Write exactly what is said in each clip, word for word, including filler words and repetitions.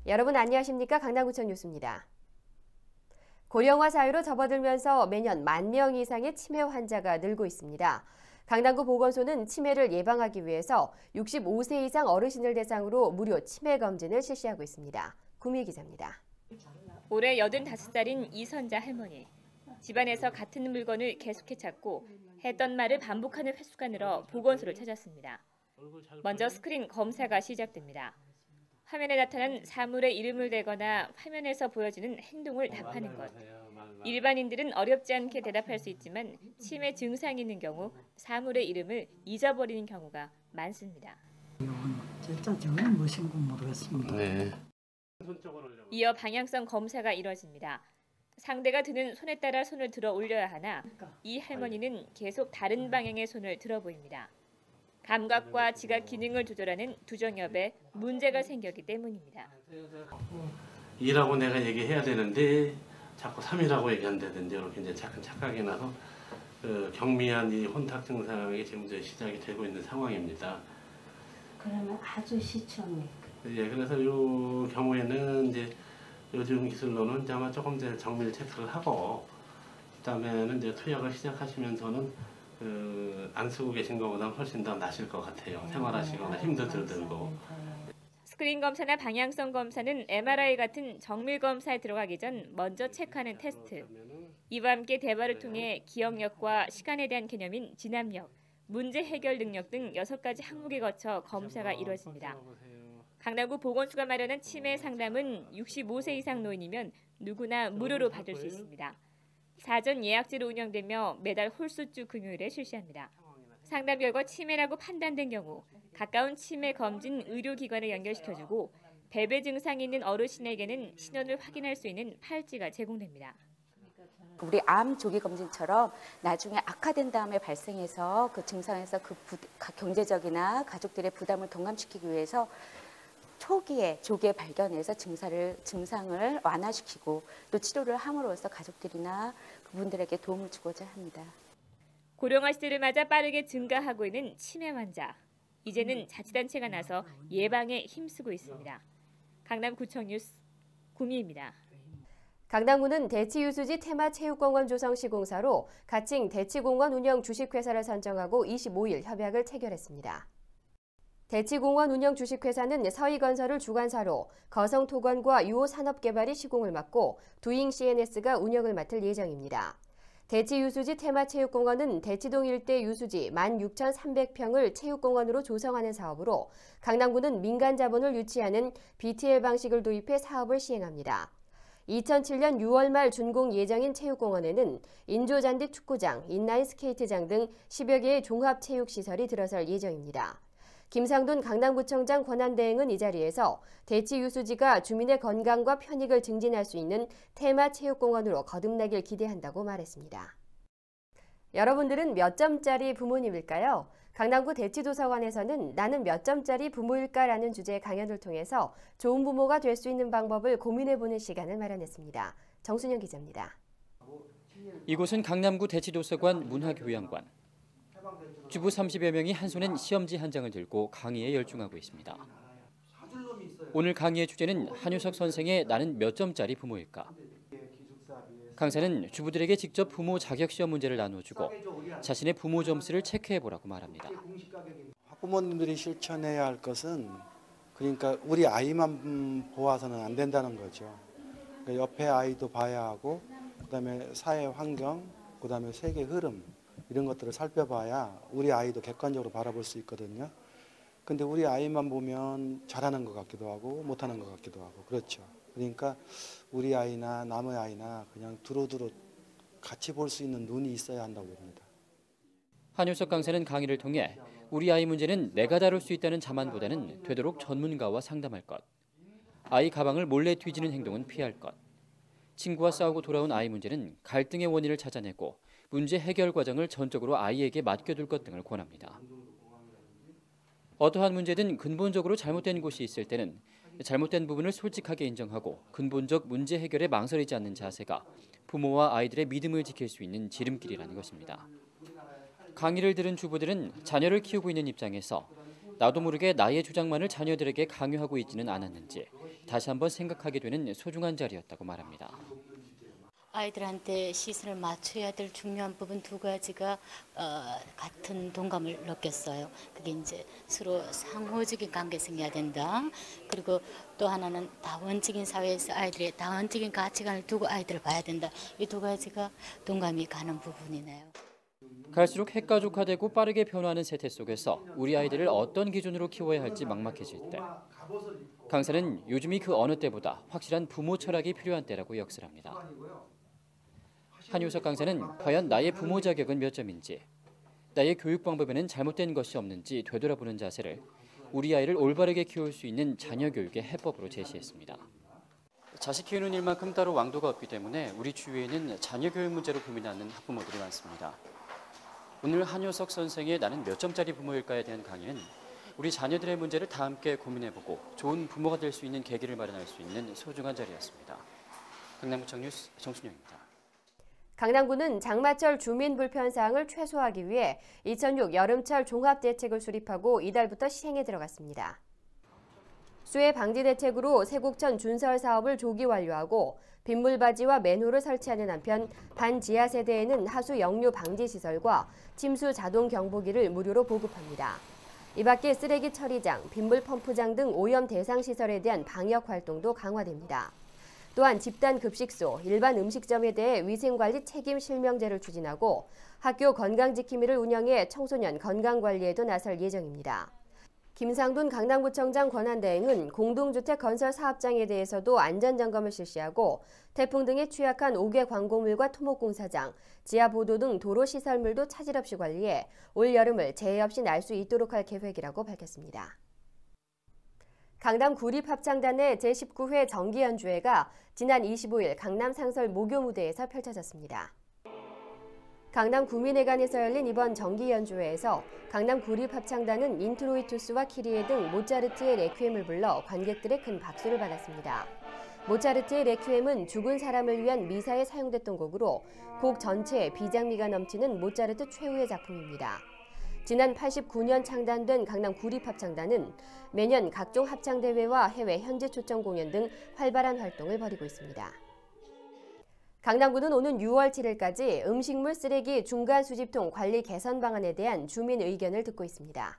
여러분 안녕하십니까? 강남구청 뉴스입니다. 고령화 사회로 접어들면서 매년 만 명 이상의 치매 환자가 늘고 있습니다. 강남구 보건소는 치매를 예방하기 위해서 육십오 세 이상 어르신을 대상으로 무료 치매 검진을 실시하고 있습니다. 구미 기자입니다. 올해 여든다섯 살인 이선자 할머니. 집안에서 같은 물건을 계속해 찾고 했던 말을 반복하는 횟수가 늘어 보건소를 찾았습니다. 먼저 스크린 검사가 시작됩니다. 화면에 나타난 사물의 이름을 대거나 화면에서 보여지는 행동을 답하는 것. 일반인들은 어렵지 않게 대답할 수 있지만 치매 증상이 있는 경우 사물의 이름을 잊어버리는 경우가 많습니다. 진짜 저는 무엇인지 모르겠습니다. 네. 이어 방향성 검사가 이뤄집니다. 상대가 드는 손에 따라 손을 들어 올려야 하나 이 할머니는 계속 다른 방향의 손을 들어 보입니다. 감각과 지각 기능을 조절하는 두정엽에 문제가 생겼기 때문입니다. 이라고 내가 얘기해야 되는데 자꾸 삼이라고 얘기한다든지 이렇게 이제 착각, 착각이 나서 그 경미한 이 혼탁 증상이 지금 이제 시작이 되고 있는 상황입니다. 그러면 아주 시초입니까? 예, 그래서 이 경우에는 이제 요즘 기술로는 이제 아마 조금 이제 정밀 체크를 하고 그다음에는 이제 투약을 시작하시면서는 그 안 쓰고 계신 것보다 훨씬 더 나실 것 같아요. 네, 생활하시거나 힘도 덜 들고. 스크린 검사나 방향성 검사는 엠알아이 같은 정밀 검사에 들어가기 전 먼저 체크하는 테스트. 이와 함께 대화를 통해 기억력과 시간에 대한 개념인 진압력, 문제 해결 능력 등 여섯 가지 항목에 거쳐 검사가 이루어집니다. 강남구 보건소가 마련한 치매 상담은 육십오 세 이상 노인이면 누구나 무료로 받을 수 있습니다. 사전 예약제로 운영되며 매달 홀수주 금요일에 실시합니다. 상담 결과 치매라고 판단된 경우 가까운 치매 검진 의료기관에 연결시켜주고 배배 증상이 있는 어르신에게는 신원을 확인할 수 있는 팔찌가 제공됩니다. 우리 암 조기 검진처럼 나중에 악화된 다음에 발생해서 그 증상에서 그 부, 경제적이나 가족들의 부담을 동감시키기 위해서 초기에 조기에 발견해서 증상을, 증상을 완화시키고 또 치료를 함으로써 가족들이나 그분들에게 도움을 주고자 합니다. 고령화 시대를 맞아 빠르게 증가하고 있는 치매 환자. 이제는 자치단체가 나서 예방에 힘쓰고 있습니다. 강남구청 뉴스 구미입니다. 강남구는 대치유수지 테마체육공원 조성 시공사로 가칭 대치공원 운영 주식회사를 선정하고 이십오 일 협약을 체결했습니다. 대치공원 운영 주식회사는 서희건설을 주관사로 거성토건과 유호산업개발이 시공을 맡고 두잉 씨엔에스가 운영을 맡을 예정입니다. 대치유수지 테마체육공원은 대치동 일대 유수지 만 육천삼백 평을 체육공원으로 조성하는 사업으로 강남구는 민간 자본을 유치하는 비티엘 방식을 도입해 사업을 시행합니다. 이천칠 년 유월 말 준공 예정인 체육공원에는 인조잔디 축구장, 인라인 스케이트장 등 십여 개의 종합체육시설이 들어설 예정입니다. 김상돈 강남구청장 권한대행은 이 자리에서 대치유수지가 주민의 건강과 편익을 증진할 수 있는 테마체육공원으로 거듭나길 기대한다고 말했습니다. 여러분들은 몇 점짜리 부모님일까요? 강남구 대치도서관에서는 나는 몇 점짜리 부모일까라는 주제의 강연을 통해서 좋은 부모가 될 수 있는 방법을 고민해보는 시간을 마련했습니다. 정순영 기자입니다. 이곳은 강남구 대치도서관 문화교양관. 주부 삼십여 명이 한 손엔 시험지 한 장을 들고 강의에 열중하고 있습니다. 오늘 강의의 주제는 한유석 선생의 나는 몇 점짜리 부모일까? 강사는 주부들에게 직접 부모 자격 시험 문제를 나눠주고 자신의 부모 점수를 체크해보라고 말합니다. 학부모님들이 실천해야 할 것은 그러니까 우리 아이만 보아서는 안 된다는 거죠. 그러니까 옆에 아이도 봐야 하고 그다음에 사회 환경, 그다음에 세계 흐름 이런 것들을 살펴봐야 우리 아이도 객관적으로 바라볼 수 있거든요. 근데 우리 아이만 보면 잘하는 것 같기도 하고 못하는 것 같기도 하고 그렇죠. 그러니까 우리 아이나 남의 아이나 그냥 두루두루 같이 볼 수 있는 눈이 있어야 한다고 봅니다. 한유석 강사는 강의를 통해 우리 아이 문제는 내가 다룰 수 있다는 자만보다는 되도록 전문가와 상담할 것, 아이 가방을 몰래 뒤지는 행동은 피할 것, 친구와 싸우고 돌아온 아이 문제는 갈등의 원인을 찾아내고 문제 해결 과정을 전적으로 아이에게 맡겨둘 것 등을 권합니다. 어떠한 문제든 근본적으로 잘못된 곳이 있을 때는 잘못된 부분을 솔직하게 인정하고 근본적 문제 해결에 망설이지 않는 자세가 부모와 아이들의 믿음을 지킬 수 있는 지름길이라는 것입니다. 강의를 들은 주부들은 자녀를 키우고 있는 입장에서 나도 모르게 나의 주장만을 자녀들에게 강요하고 있지는 않았는지 다시 한번 생각하게 되는 소중한 자리였다고 말합니다. 아이들한테 시선을 맞춰야 될 중요한 부분 두 가지가 어, 같은 동감을 느꼈어요. 그게 이제 서로 상호적인 관계 생겨야 된다. 그리고 또 하나는 다원적인 사회에서 아이들의 다원적인 가치관을 두고 아이들을 봐야 된다. 이 두 가지가 동감이 가는 부분이네요. 갈수록 핵가족화되고 빠르게 변화하는 세태 속에서 우리 아이들을 어떤 기준으로 키워야 할지 막막해질 때 강사는 요즘이 그 어느 때보다 확실한 부모 철학이 필요한 때라고 역설합니다. 한효석 강사는 과연 나의 부모 자격은 몇 점인지, 나의 교육 방법에는 잘못된 것이 없는지 되돌아보는 자세를 우리 아이를 올바르게 키울 수 있는 자녀 교육의 해법으로 제시했습니다. 자식 키우는 일만큼 따로 왕도가 없기 때문에 우리 주위에는 자녀 교육 문제로 고민하는 학부모들이 많습니다. 오늘 한효석 선생의 나는 몇 점짜리 부모일까에 대한 강의는 우리 자녀들의 문제를 다 함께 고민해보고 좋은 부모가 될 수 있는 계기를 마련할 수 있는 소중한 자리였습니다. 강남구청 뉴스 정순영입니다. 강남구는 장마철 주민 불편 사항을 최소화하기 위해 이천육 여름철 종합대책을 수립하고 이달부터 시행에 들어갔습니다. 수해 방지 대책으로 세곡천 준설 사업을 조기 완료하고 빗물바지와 맨홀을 설치하는 한편 반지하 세대에는 하수 역류 방지 시설과 침수 자동 경보기를 무료로 보급합니다. 이 밖에 쓰레기 처리장, 빗물 펌프장 등 오염 대상 시설에 대한 방역 활동도 강화됩니다. 또한 집단 급식소, 일반 음식점에 대해 위생관리 책임 실명제를 추진하고 학교 건강지킴이를 운영해 청소년 건강관리에도 나설 예정입니다. 김상돈 강남구청장 권한대행은 공동주택 건설 사업장에 대해서도 안전점검을 실시하고 태풍 등에 취약한 옥외 광고물과 토목공사장, 지하보도 등 도로시설물도 차질 없이 관리해 올 여름을 재해 없이 날 수 있도록 할 계획이라고 밝혔습니다. 강남 구립합창단의 제십구 회 정기연주회가 지난 이십오 일 강남 상설 모교 무대에서 펼쳐졌습니다. 강남 구민회관에서 열린 이번 정기연주회에서 강남 구립합창단은 인트로이투스와 키리에 등 모차르트의 레퀴엠을 불러 관객들의 큰 박수를 받았습니다. 모차르트의 레퀴엠은 죽은 사람을 위한 미사에 사용됐던 곡으로 곡 전체에 비장미가 넘치는 모차르트 최후의 작품입니다. 지난 팔십구 년 창단된 강남 구립합창단은 매년 각종 합창대회와 해외 현지 초청 공연 등 활발한 활동을 벌이고 있습니다. 강남구는 오는 유월 칠일까지 음식물 쓰레기 중간 수집통 관리 개선 방안에 대한 주민 의견을 듣고 있습니다.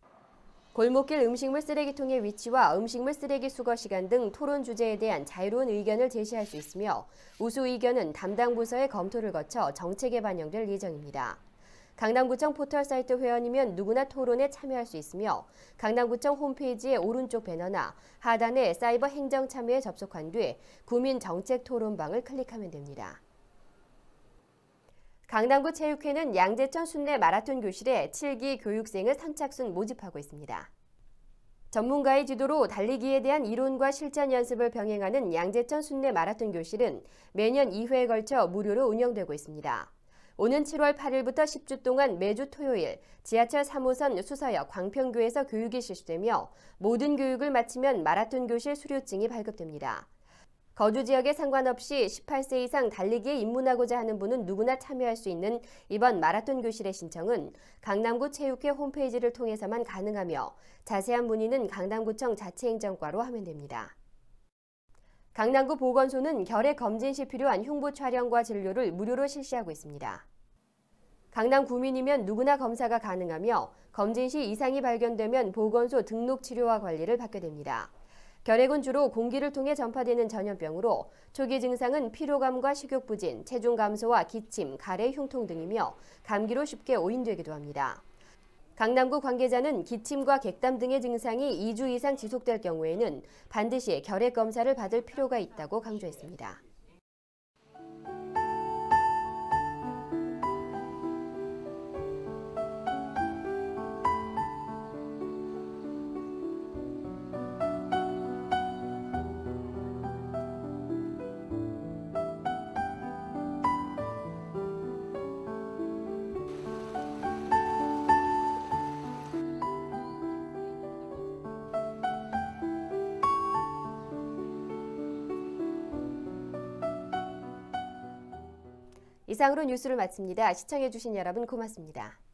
골목길 음식물 쓰레기통의 위치와 음식물 쓰레기 수거 시간 등 토론 주제에 대한 자유로운 의견을 제시할 수 있으며 우수 의견은 담당 부서의 검토를 거쳐 정책에 반영될 예정입니다. 강남구청 포털 사이트 회원이면 누구나 토론에 참여할 수 있으며 강남구청 홈페이지의 오른쪽 배너나 하단의 사이버 행정 참여에 접속한 뒤 구민 정책 토론방을 클릭하면 됩니다. 강남구 체육회는 양재천 순례 마라톤 교실에 칠 기 교육생을 선착순 모집하고 있습니다. 전문가의 지도로 달리기에 대한 이론과 실전 연습을 병행하는 양재천 순례 마라톤 교실은 매년 이 회에 걸쳐 무료로 운영되고 있습니다. 오는 칠월 팔일부터 십 주 동안 매주 토요일 지하철 삼 호선 수서역 광평교에서 교육이 실시되며 모든 교육을 마치면 마라톤 교실 수료증이 발급됩니다. 거주 지역에 상관없이 십팔 세 이상 달리기에 입문하고자 하는 분은 누구나 참여할 수 있는 이번 마라톤 교실의 신청은 강남구 체육회 홈페이지를 통해서만 가능하며 자세한 문의는 강남구청 자치행정과로 하면 됩니다. 강남구 보건소는 결핵 검진 시 필요한 흉부 촬영과 진료를 무료로 실시하고 있습니다. 강남 구민이면 누구나 검사가 가능하며 검진 시 이상이 발견되면 보건소 등록 치료와 관리를 받게 됩니다. 결핵은 주로 공기를 통해 전파되는 전염병으로 초기 증상은 피로감과 식욕부진, 체중 감소와 기침, 가래, 흉통 등이며 감기로 쉽게 오인되기도 합니다. 강남구 관계자는 기침과 객담 등의 증상이 이 주 이상 지속될 경우에는 반드시 결핵 검사를 받을 필요가 있다고 강조했습니다. 이상으로 뉴스를 마칩니다. 시청해주신 여러분 고맙습니다.